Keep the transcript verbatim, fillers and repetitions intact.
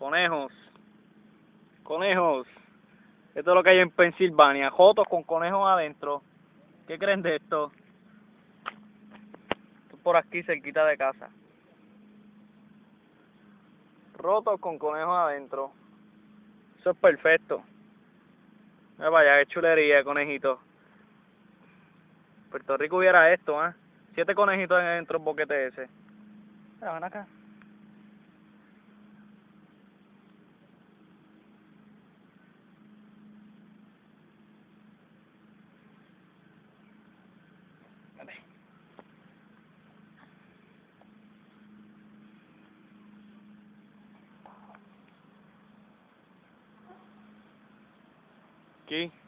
Conejos. Conejos. Esto es lo que hay en Pensilvania. Jotos con conejos adentro. ¿Qué creen de esto? Esto es por aquí cerquita de casa. Rotos con conejos adentro. Eso es perfecto. Mira vaya, qué chulería, conejito. Puerto Rico hubiera esto, ¿eh? Siete conejitos dentro del boquete ese. Mira, ven acá. Aquí.